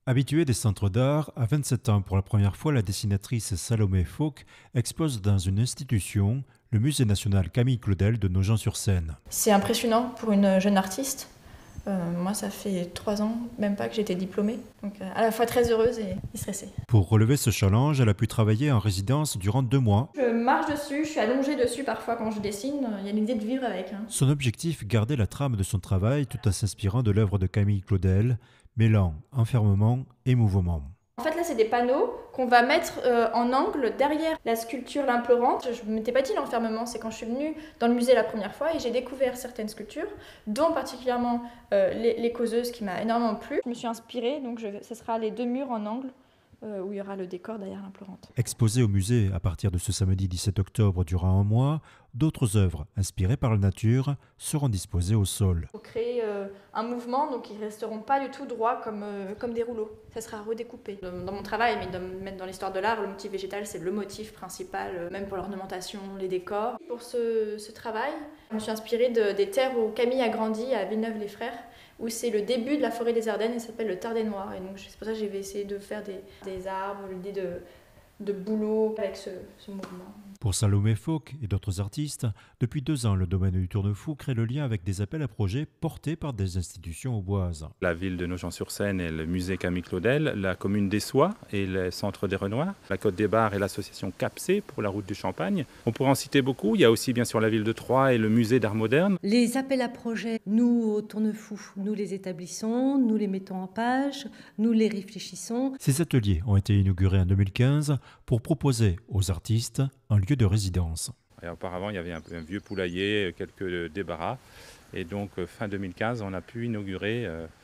Habituée des centres d'art, à 27 ans, pour la première fois, la dessinatrice Salomé Fauque expose dans une institution, le Musée national Camille Claudel de Nogent-sur-Seine. C'est impressionnant pour une jeune artiste. Moi, ça fait 3 ans, même pas, que j'ai été diplômée. Donc à la fois très heureuse et stressée. Pour relever ce challenge, elle a pu travailler en résidence durant 2 mois. Je marche dessus, je suis allongée dessus parfois quand je dessine. Il y a l'idée de vivre avec. Son objectif, garder la trame de son travail tout en s'inspirant de l'œuvre de Camille Claudel, mêlant enfermement et mouvement. En fait, là, c'est des panneaux qu'on va mettre en angle derrière la sculpture L'Implorante. Je ne m'étais pas dit l'enfermement, c'est quand je suis venue dans le musée la première fois et j'ai découvert certaines sculptures, dont particulièrement les causeuses qui m'a énormément plu. Je me suis inspirée, donc ce sera les 2 murs en angle où il y aura le décor derrière l'Implorante. Exposées au musée à partir de ce samedi 17 octobre durant un mois, d'autres œuvres inspirées par la nature seront disposées au sol. Il faut créer un mouvement, donc ils ne resteront pas du tout droits comme des rouleaux. Ça sera redécoupé. Dans mon travail, mais même dans l'histoire de l'art, le motif végétal, c'est le motif principal, même pour l'ornementation, les décors. Pour ce travail, je me suis inspirée des terres où Camille a grandi à Villeneuve-les-Frères, où c'est le début de la forêt des Ardennes et ça s'appelle le Tardé Noir. Et donc c'est pour ça que j'ai essayé de faire des arbres, l'idée de boulot avec ce mouvement. Pour Salomé Fauque et d'autres artistes, depuis 2 ans, le domaine du Tourne-Fou crée le lien avec des appels à projets portés par des institutions auboises. La ville de Nogent-sur-Seine et le musée Camille Claudel, la commune d'Essoy et le centre des Renoirs, la Côte des Bars et l'association CAPC pour la route du Champagne. On pourrait en citer beaucoup. Il y a aussi bien sûr la ville de Troyes et le musée d'art moderne. Les appels à projets, nous au Tourne-Fou, nous les établissons, nous les mettons en page, nous les réfléchissons. Ces ateliers ont été inaugurés en 2015 pour proposer aux artistes un lieu de résidence. Et auparavant, il y avait un vieux poulailler, quelques débarras. Et donc, fin 2015, on a pu inaugurer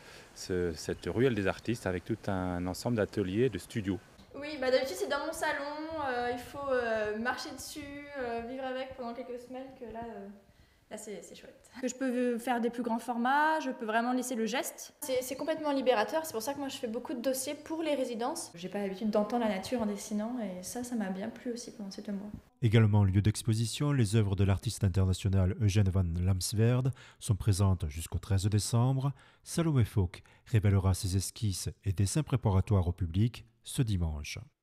cette ruelle des artistes avec tout un ensemble d'ateliers, de studios. Oui, d'habitude c'est dans mon salon, il faut marcher dessus, vivre avec pendant quelques semaines, que là c'est chouette. Que je peux faire des plus grands formats, je peux vraiment laisser le geste. C'est complètement libérateur, c'est pour ça que moi je fais beaucoup de dossiers pour les résidences. J'ai pas l'habitude d'entendre la nature en dessinant et ça m'a bien plu aussi pendant ces 2 mois. Également lieu d'exposition, les œuvres de l'artiste international Eugène van Lamsverde sont présentes jusqu'au 13 décembre. Salomé Fauque révélera ses esquisses et dessins préparatoires au public ce dimanche.